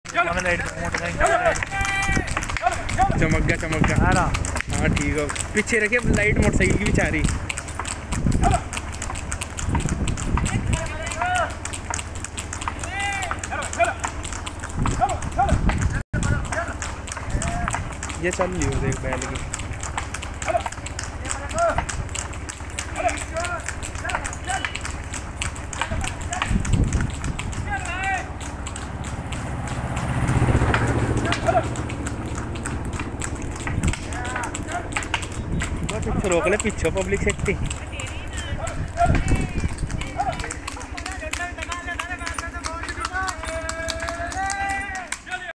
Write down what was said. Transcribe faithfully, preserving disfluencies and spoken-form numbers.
चमक गया चमक गया। हाँ ठीक है, पीछे रखिए लाइट मोटरसाइकिल की भी चाह रही। ये चल रही हो देख बैल की। रोक ले पीछे पब्लिक सेफ्टी।